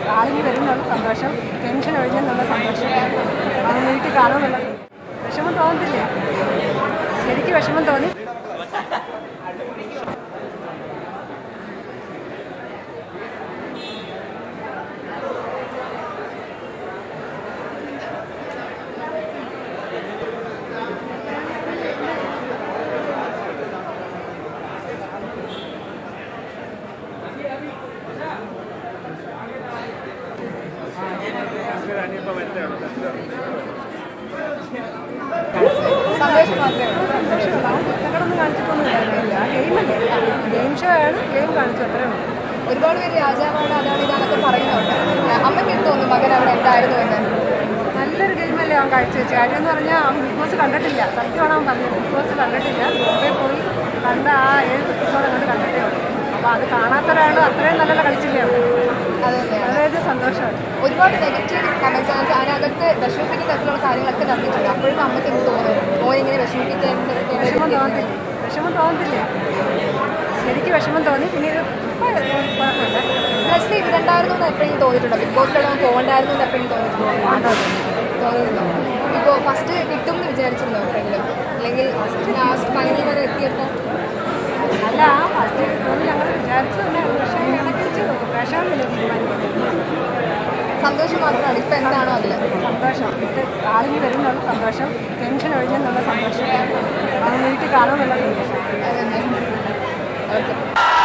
ആളിന് വരുന്നുള്ള സന്തോഷം, ടെൻഷൻ ഒഴിഞ്ഞെന്നുള്ള സന്തോഷം, അത് വീട്ടിൽ കാണുമെന്നുള്ള വിഷമം തോന്നത്തില്ലേ? ശരിക്കും വിഷമം തോന്നി. സന്തോഷം മാത്രമേ ഉള്ളൂ. സന്തോഷമുണ്ടാവും. പുസ്തകങ്ങളൊന്നും കാണിച്ചിട്ടൊന്നും ഉണ്ടായിരുന്നില്ല. ഗെയിമല്ലേ, ഗെയിം ഷോ ആണ്, ഗെയിം കാണിച്ചു, അത്രേ ഉള്ളൂ. ഒരുപാട് പേര് രാജാവാണ് അതാണ് ഇതാണൊക്കെ പറയുന്നുണ്ട്. അമ്മയ്ക്ക് എന്ത് തോന്നുന്നു മകൻ അവിടെ എന്തായിരുന്നു എന്ന്? നല്ലൊരു ഗെയിമല്ലേ അവൻ കാഴ്ചവെച്ചു. കാര്യം എന്ന് പറഞ്ഞാൽ അവൻ ബിഗ് ബോസ് കണ്ടിട്ടില്ല. സത്യമാണ് അവൻ പറഞ്ഞത്, ബിഗ് ബോസ് കണ്ടിട്ടില്ല. മുമ്പേ പോയി കണ്ട ആ 7 എപ്പിസോഡ് അങ്ങോട്ട് കണ്ടിട്ടേ ഉള്ളൂ. അപ്പോൾ അത് കാണാത്ത ഒരാൾ അത്രയും നല്ല കളിച്ചില്ലേ അവിടെ. വളരെ സന്തോഷമാണ്. ഒരുപാട് നെഗറ്റീവ് കമൻസ് അതിനകത്ത് വിഷമിപ്പിക്കുന്ന തരത്തിലുള്ള കാര്യങ്ങളൊക്കെ നടന്നിട്ടുണ്ട്. അപ്പോഴും അമ്മയ്ക്ക് എന്ത് തോന്നുന്നു? മോനിങ്ങനെ വിഷമം തോന്നത്തില്ലേ? വിഷമം തോന്നത്തില്ലേ? ശരിക്കും വിഷമം തോന്നി. പിന്നെ ഇത് കുഴപ്പമില്ല. പ്രശ്നം ഇതുണ്ടായിരുന്നു എന്ന് എപ്പോഴും തോന്നിയിട്ടുണ്ടോ? ബിഗ് ബോസിലുള്ള പോകണ്ടായിരുന്നു എന്ന് എപ്പോഴും തോന്നിയിട്ടുണ്ടോ? ഇപ്പോൾ ഫസ്റ്റ് കിട്ടും എന്ന് വിചാരിച്ചിരുന്നോ എപ്പോഴെങ്കിലും? അല്ലെങ്കിൽ ലാസ്റ്റ് ഫൈനൽ വരെ എത്തിയപ്പോൾ? അല്ല, ഫസ്റ്റ് കിട്ടുമെന്ന് ഞങ്ങൾ വിചാരിച്ചു തന്നെ. പക്ഷേ ഇടയ്ക്ക് പ്രശ്നമില്ല. തീരുമാനിക്കുന്നത് സന്തോഷം മാത്രമാണ്. ഇപ്പം എന്താണോ അതിൽ സന്തോഷം. ഇത് ആളിന് വരുന്നുള്ള സന്തോഷം, ടെൻഷൻ ഒഴിഞ്ഞെന്നുള്ള സന്തോഷം, അത് വീട്ടിൽ കാണുമെന്നുള്ള സന്തോഷം. ഓക്കെ.